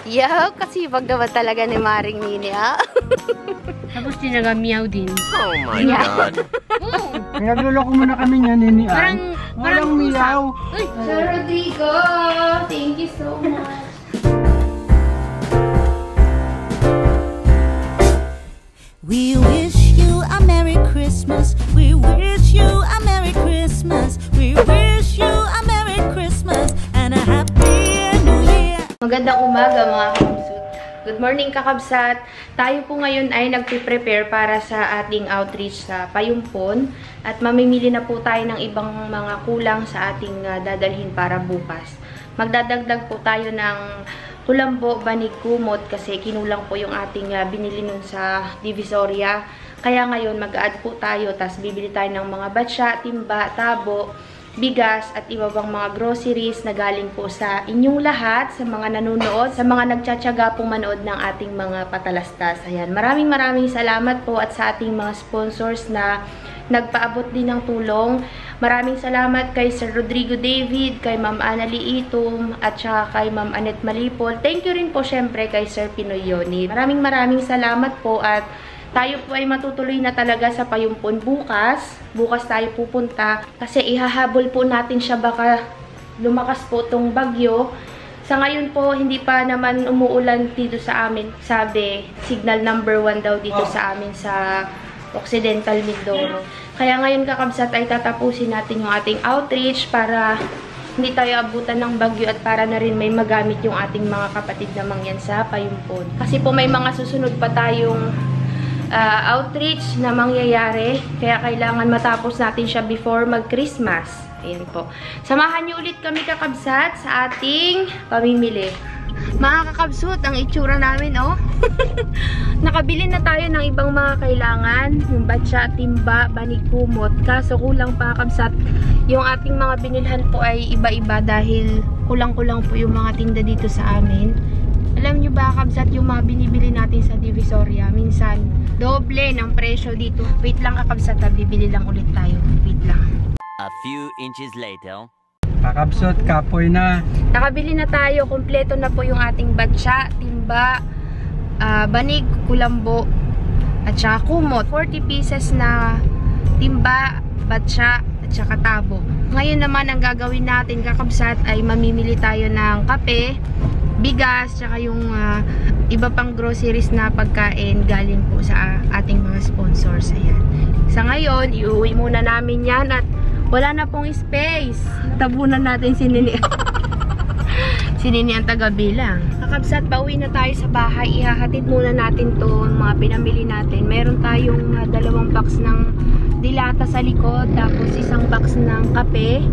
Yeah, kasi wag naman talaga ni Maring Nini, ha? Tapos tinagamiyaw din. Oh my God. Nagluloko muna kami niya, Nini. Parang miyaw. Sir Rodrigo, thank you so much. We wish you a Merry Christmas. We wish you a Merry Christmas. We wish you a Merry Christmas and a Happy New Year. Magandang umaga mga kakabsat. Good morning kakabsat. Tayo po ngayon ay nagpe-prepare para sa ating outreach sa Payumpon. At mamimili na po tayo ng ibang mga kulang sa ating dadalhin para bukas. Magdadagdag po tayo ng kulambo, banig, kumot kasi kinulang po yung ating binili nun sa Divisoria. Kaya ngayon mag-add po tayo, tas bibili tayo ng mga batsa, timba, tabo, bigas at iba pang mga groceries na galing po sa inyong lahat, sa mga nanonood, sa mga nagtsatsaga pong manood ng ating mga patalastas. Ayan, maraming salamat po at sa ating mga sponsors na nagpaabot din ng tulong. Maraming salamat kay Sir Rodrigo David, kay Ma'am Annalie Itum, at saka kay Ma'am Annette Malipol. Thank you rin po syempre kay Sir Pinoy Yoni. Maraming salamat po at tayo po ay matutuloy na talaga sa Payumpon bukas. Bukas tayo pupunta kasi ihahabol po natin siya baka lumakas po tong bagyo. Sa ngayon po, hindi pa naman umuulan dito sa amin. Sabi, signal number 1 daw dito sa amin sa Occidental Mindoro. Kaya ngayon kakabsat ay tatapusin natin yung ating outreach para hindi tayo abutan ng bagyo at para na rin may magamit yung ating mga kapatid na mangyan sa Payumpon. Kasi po may mga susunod pa tayong outreach na mangyayari. Kaya kailangan matapos natin siya before mag-Christmas. Ayan po. Samahan niyo ulit kami kakabsat sa ating pamimili. Mga kakabsut, ang itsura namin, oh. Nakabili na tayo ng ibang mga kailangan. Yung batsa, timba, banig, kumot. Kaso kulang pa kakabsat. Yung ating mga binilhan po ay iba-iba dahil kulang-kulang po yung mga tinda dito sa amin. Alam nyo ba kakabsat, yung mga binibili natin sa Divisoria, minsan doble ng presyo dito. Wait lang kakabsat, bibili lang ulit tayo. Wait lang. A few inches later. Kakabsot, kapoy na. Nakabili na tayo. Kompleto na po yung ating batsa, timba, banig, kulambo, at saka kumot. 40 pieces na timba, batsa, at saka tabo. Ngayon naman, ang gagawin natin, kakabsat, ay mamimili tayo ng kape, bigas, tsaka yung iba pang groceries na pagkain galing po sa ating mga sponsors. Ayan. Sa ngayon, iuwi muna namin yan at wala na pong space. Tabunan natin si Nini. Si Nini ang taga-bilang. Kakabsat, pauwi na tayo sa bahay. Ihahatid muna natin to mga pinamili natin. Meron tayong 2 box ng dilata sa likod. Tapos 1 box ng kape.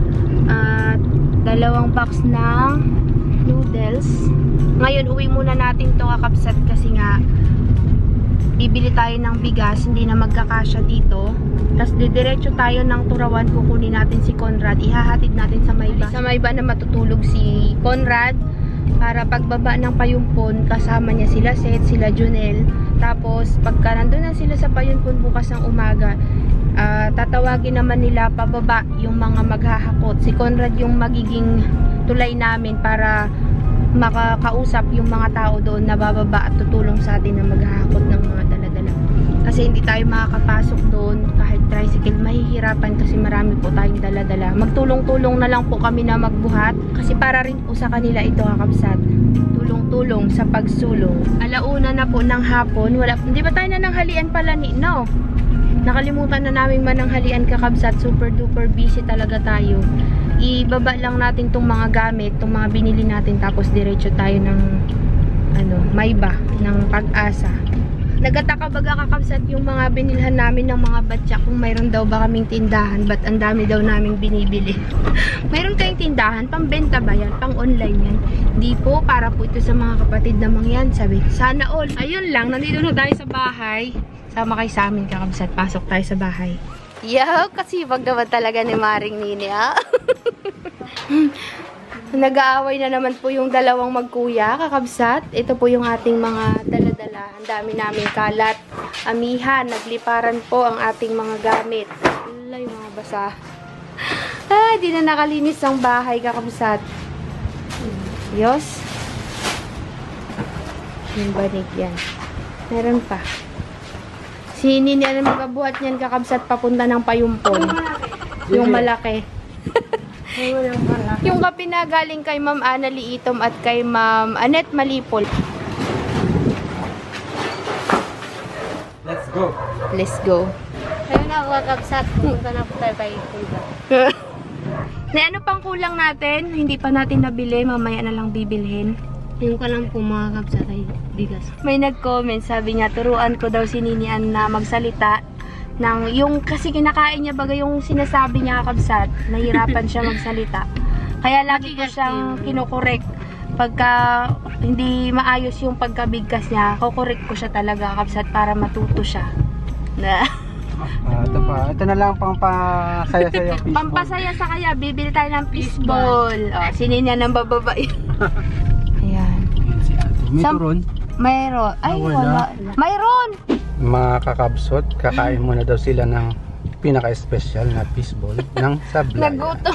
At 2 box ng noodles. Ngayon, uwi muna natin to kakabsat kasi nga bibili tayo ng bigas, hindi na magkakasya dito. Tapos didiretso tayo ng Turawan, kukunin natin si Conrad, ihahatid natin sa Mayba. Sa Mayba na matutulog si Conrad para pagbaba ng Payumpon, kasama niya sila Seth, sila Junel. Tapos pagka nandun na sila sa Payumpon bukas ng umaga, tatawagin naman nila pababa yung mga maghahakot. Si Conrad yung magiging tulay namin para makakausap yung mga tao doon na bababa at tutulong sa atin na maghahakot ng mga dala-dala. Kasi hindi tayo makakapasok doon kahit tricycle, mahihirapan kasi marami po tayong dala-dala. Magtulong-tulong na lang po kami na magbuhat kasi para rin po sa kanila ito kakabsat. Tulong-tulong sa pagsulong. Alauna na po ng hapon. Hindi ba tayo nananghalian pala ni? No. Nakalimutan na namin mananghalian kakabsat. Super duper busy talaga tayo. Ibaba lang natin tong mga gamit, tong mga binili natin, tapos diretso tayo ng Mayba, ng Pag-asa. Nagataka baga kakabsat yung mga binilhan namin ng mga batya kung mayroon daw ba kaming tindahan, ba't ang dami daw naming binibili. Mayroon kayong tindahan, pambenta ba yan? Pang online yan? Di po, para po ito sa mga kapatid namang yan, sabi. Sana all. Ayun lang, nandito na tayo sa bahay. Sama kayo sa amin kakabsat, pasok tayo sa bahay. Yeah, kasi wag naman talaga ni Maring Nini, ha? Nag-aaway na naman po yung dalawang magkuya, kakabsat. Ito po yung ating mga dala-dala. Ang dami naming kalat, amihan, nagliparan po ang ating mga gamit. Wala yung mga basa. Ay, di na nakalinis ang bahay, kakabsat. Diyos. Yung banig yan. Meron pa. Si Nini ang magabuhat niyan kakabsat papunta ng Payumpon. Yung malaki. Yung kape na galing kay Ma'am Ana Liitom at kay Ma'am Annette Malipol. Let's go. Let's go. Ayun na ako kakabsat. Pumunta na po tayo kay Kulba. Na ano pang kulang natin? Hindi pa natin nabili. Mamaya na lang bibilhin. Yung ko lang po mga kakabsat ay bigas. May nag-comment. Sabi niya, turuan ko daw si Ninian na magsalita. Yung kasi kinakain niya baga yung sinasabi niya kakabsat. Nahirapan siya magsalita. Kaya lagi ko siyang kinukorek. Pagka hindi maayos yung pagkabigkas niya, kukorek ko siya talaga kakabsat para matuto siya. Na... Ito pa. Ito na lang pang pasaya-saya fishball. Pampasaya sa kaya, bibili tayo ng fishball. O, sinin niya ng bababae. Ayan. Si Ate. May Sam- turon. Mayroon. Ay, wala. wala. Mayroon! Mga kakabsot, kakain muna daw sila ng pinaka-special na fishball ng sablay. Nagutom.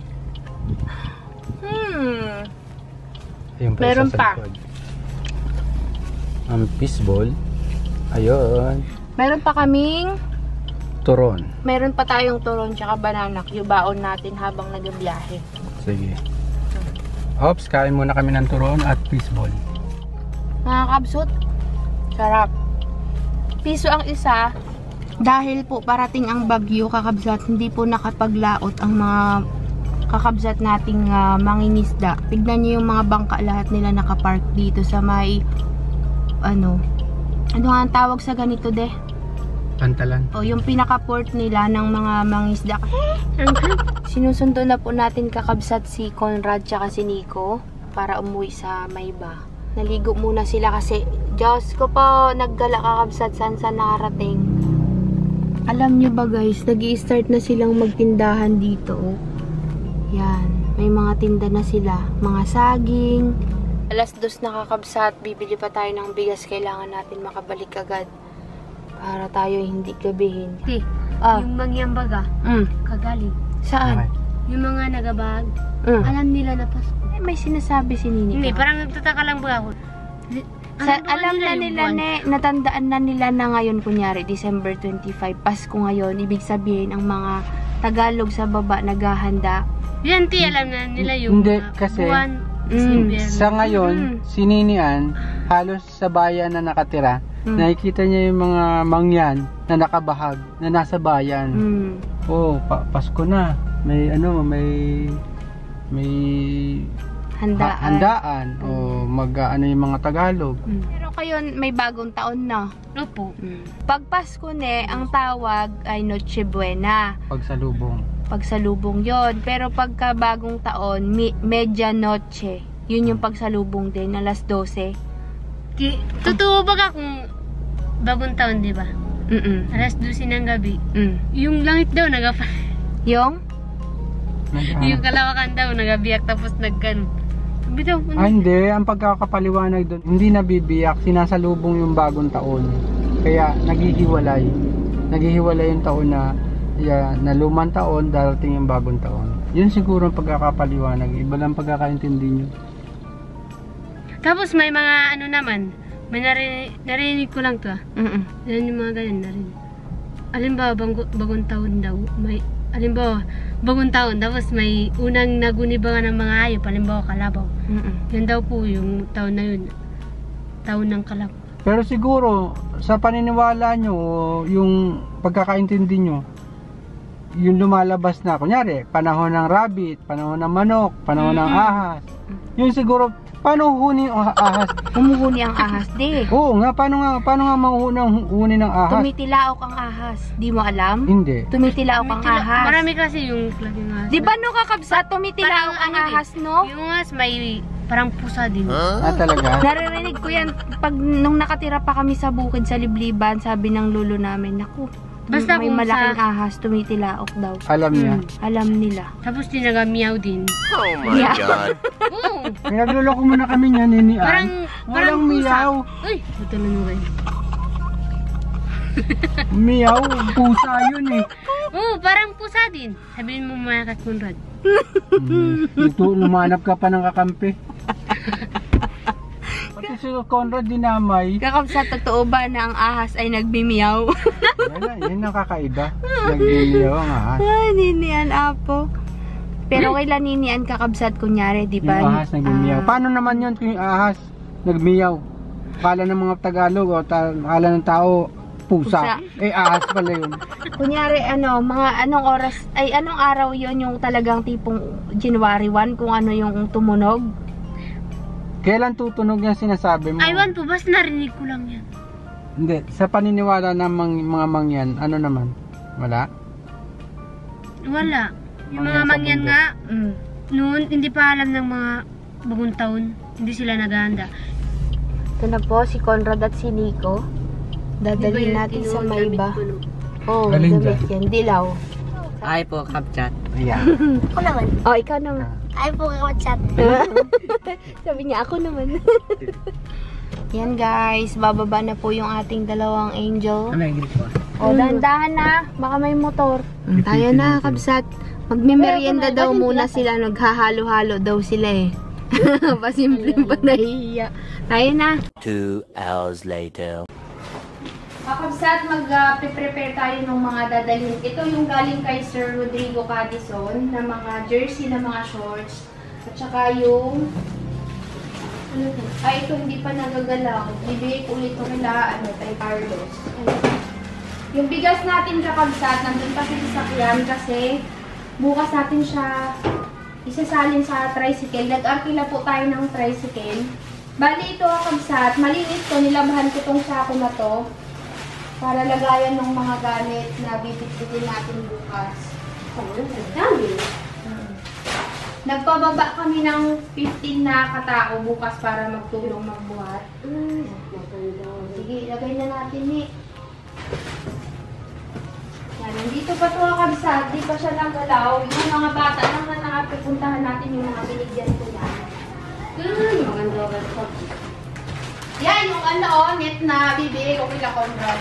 Ayun Meron isa sa pa. likod. Ang fishball. Ayun. Meron pa kaming, Turon. meron pa tayong turon tsaka banana cue baon natin habang nagbiyahe. Sige. Ops, kain muna kami ng turon at fishball. Mga kabsot, sarap. Piso ang isa, dahil po parating ang bagyo kakabsat, hindi po nakapaglaot ang mga kakabsat nating mangingisda. Tignan niyo yung mga bangka, lahat nila nakapark dito sa may, ano nga ang tawag sa ganito de? Pantalan. O yung pinaka-port nila ng mga mangisda. Sinusundo na po natin kakabsat si Conrad tsaka si Nico para umuwi sa Mayba. Naligo muna sila kasi Diyos ko po, naggala kakabsat saan nakarating. Alam nyo ba guys, nag-i-start na silang magtindahan dito. Oh. Yan, may mga tinda na sila. Mga saging. Alas 2 na kakabsat, bibili pa tayo ng bigas. Kailangan natin makabalik agad para tayo hindi gabihin. Yung mangyang baga, kagaling. Saan? Yung mga nagabag, alam nila na Pasko. May sinasabi si Nini. Hindi, parang nagtataka lang ba ako. Alam na nila, natandaan na nila na ngayon, kunyari, December 25, Pasko ngayon. Ibig sabihin, ang mga Tagalog sa baba naghahanda. Yan, alam na nila yung Hindi, kasi buwan, December. sa ngayon, si Ninian, halos sa bayan na nakatira, nakikita niya yung mga mangyan na nakabahag, na nasa bayan. Oh, Pasko na. May handaan. O mag-ano yung mga Tagalog. Pero kayo, may bagong taon na. Opo. Pag Pasko ang tawag ay Noche Buena. Pagsalubong yon. Pero pagka bagong taon, Medianoche. Yun yung pagsalubong din, alas 12. Totoo ba kung bagong taon, di ba? Alas 12 ng gabi. Yung langit daw nagapa. Yung? Yung kalawakan daw nagabiyak tapos naggan. Sabi daw. Hindi. Ang pagkakapaliwanag doon, hindi nabibiyak. Sinasalubong yung bagong taon. Kaya naghihiwalay. Naghihiwalay yung taon na lumang taon, darating yung bagong taon. Yun siguro ang pagkakapaliwanag. Iba lang pagkakaintindi nyo. Tapos may mga ano naman. May narinig ko lang to. Yan yung mga ganyan narinig. Alimbawa, bagong taon daw. Alimbawa, bagong taon. Tapos may unang nagunibangan ng mga hayop. Alimbawa, kalabaw. Yan daw po yung taon na yun. Taon ng kalabaw. Pero siguro, sa paniniwala nyo, yung pagkakaintindi nyo, yung lumalabas na, kunyari, panahon ng rabbit, panahon ng manok, panahon ng ahas. Yun siguro, paano huhuni ang ahas? Humuhuni ang ahas, di. Oo nga, paano nga mahuhuni ng ahas? Tumitilaok ang ahas. Di mo alam? Hindi. Tumitilaok ang ahas. Marami kasi yung klaseng ahas. Di ba no kakabsat, tumitilaok ang ahas, no? Yung ahas may parang pusa din. Talaga? Naririnig ko yan nung nakatira pa kami sa bukid sa Libliban, sabi ng lolo namin, naku, Basta may kung malaking sa- ahas, tumitilaok daw. Alam niya. Alam nila. Tapos tinagamiyaw din. Oh my god. Oo. Pinagluloko muna kami niya, Ninian. Parang Walang pusa. miyaw. Uy, ito lang yung kayo. Miyaw, pusa yun eh. Oo, parang pusa din. Sabihin mo mga Conrad. Ito, lumanap ka pa ng kakampi. Pati si Conrad dinamay. Kakabsat, totoo ba na ang ahas ay nagbimiyaw? Wala, yun nakakaiba. Nagliliyaw ang ahas. Ay, ninian apo. Pero kailan ninian kakabsat, kunyari, di ba? Yung ahas nagmimiyaw. Paano naman yun kung yung ahas nagmiyaw? Akala ng mga Tagalog o akala ng tao, pusa. Ahas pala yun. Kunyari, mga anong oras, ay anong araw yon yung talagang tipong January 1, kung ano yung tumunog? Kailan tutunog yan sinasabi mo? Aywan po, basta narinig ko lang yan. Hindi, sa paniniwala ng mga mangyan, ano naman? Wala? Wala. Yung mga Mangyan sa mangyan bundok. nga, noon, hindi pa alam ng mga bagong taon. Hindi sila naghahanda. Ito na po, si Conrad at si Nico. Dadalhin natin sa Mayba. Oh, Galing damit yan. Dilaw. Ay po, Kapchat. Ayan. Ako naman. Oh, ikaw naman. Ay po, chat. Sabi niya, ako naman. Yan guys, bababa na po yung ating dalawang angel. Ano yung English po? O, dahan-dahan na. Baka may motor. Tayo na, kabsat. Magme-merienda daw muna sila. Naghahalo-halo daw sila eh. Pasimple pa nahihiya. Tayo na. 2 hours later. Kabsat, mag-prepare tayo ng mga dadalhin. Ito yung galing kay Sir Rodrigo Cadison na mga jersey na mga shorts. At saka yung ito hindi pa nagagalaw. Bibigay ko ulit ito nila, kay Carlos. Yung bigas natin kakabsat, nandun pa sa sasakyan kasi bukas natin siya isasalin sa tricycle. Nag-arkila po tayo ng tricycle. Bali ito kakabsat, malinis to, nilabahan ko tong sako na to para lagayan ng mga gamit na bibitbitin natin bukas. Nagpababa kami ng 15 na katao bukas para magtulong magbuhat. Sige, ilagay na natin eh. Yan, nandito pa ito kakabsat, di pa siya nagalaw. Yung mga bata lang na nakapipuntahan natin yung mga binigyan ko yan. Yan, yung net na bibigay ko kila Conrad.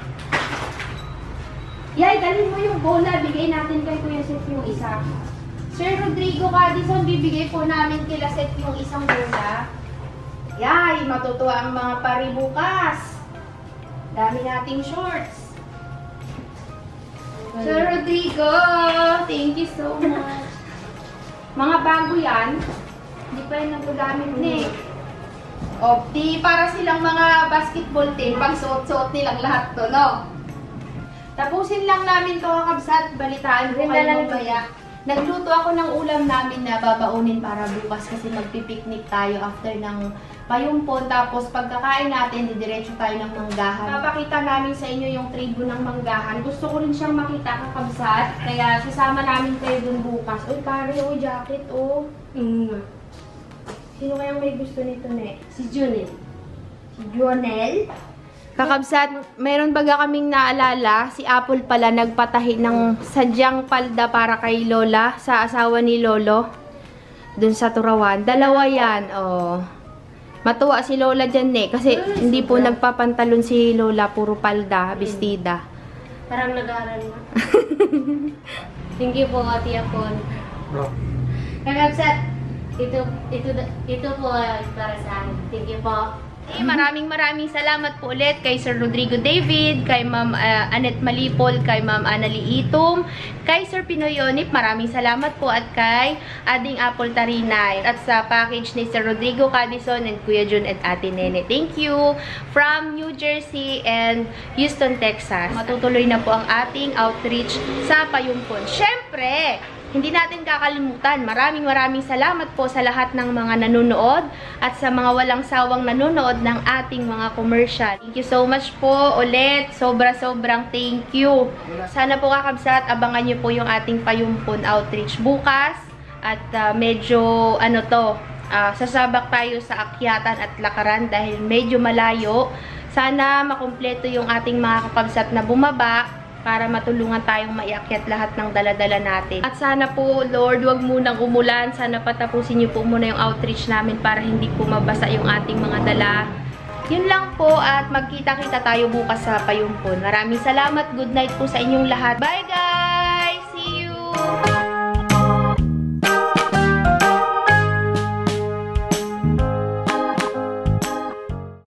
Yay, dalhin mo yung bola, bigay natin kay Kuya Seth yung isa. Sir Rodrigo Cadison, bibigay po namin kila Seth yung isang bola. Yay, matutuwa ang mga pari bukas. Dami nating shorts. Sir Rodrigo, thank you so much. Mga bago yan, hindi pa yung nagagamit ni. O, di para silang mga basketball team, pag suot-suot nilang lahat to, no? Tapusin lang namin to kakabsat, balitaan ko kayo mamaya. Nagluto ako ng ulam namin na babaunin para bukas kasi magpipiknik tayo after ng payumpon. Tapos pagkakain natin, didiretso tayo ng manggahan. Papakita namin sa inyo yung tribo ng manggahan. Gusto ko rin siyang makita kakabsat, kaya sasama namin kayo dun bukas. Uy, pare, jacket, oh. Sino kayang may gusto nito, ne? Si Junel. Si Jonel? Kakabsat, meron baga kaming naalala, si Apple pala nagpatahi ng sadyang palda para kay Lola, sa asawa ni Lolo, dun sa Turawan. Dalawa yan, oh. Matuwa si Lola dyan kasi hindi po nagpapantalon si Lola, puro palda, bestida. Parang nag-aaral na. Thank you po, Ate Apon. Kakabsat, ito po para sa akin. Thank you po. Maraming salamat po ulit kay Sir Rodrigo David, kay Ma'am Annette Malipol, kay Ma'am Annalie Itom, kay Sir Pinoy Onip, maraming salamat po, at kay Ading Apple Tarinay, at sa package ni Sir Rodrigo Cadison and Kuya Jun at Ate Nene. Thank you from New Jersey and Houston, Texas. Matutuloy na po ang ating outreach sa Payumpon. Syempre, hindi natin kakalimutan, maraming salamat po sa lahat ng mga nanonood at sa mga walang sawang nanonood ng ating mga commercial. Thank you so much po ulit. Sobrang thank you. Sana po kakabsat, abangan nyo po yung ating Payumpon outreach bukas. At medyo sasabak tayo sa akyatan at lakaran dahil medyo malayo. Sana makumpleto yung ating mga kakabsat na bumaba para matulungan tayong maiakyat lahat ng dala-dala natin. At sana po, Lord, wag munang umulan. Sana patapusin niyo po muna yung outreach namin para hindi po mabasa yung ating mga dala. Yun lang po, at magkita-kita tayo bukas sa Payumpon. Maraming salamat. Good night po sa inyong lahat. Bye, guys!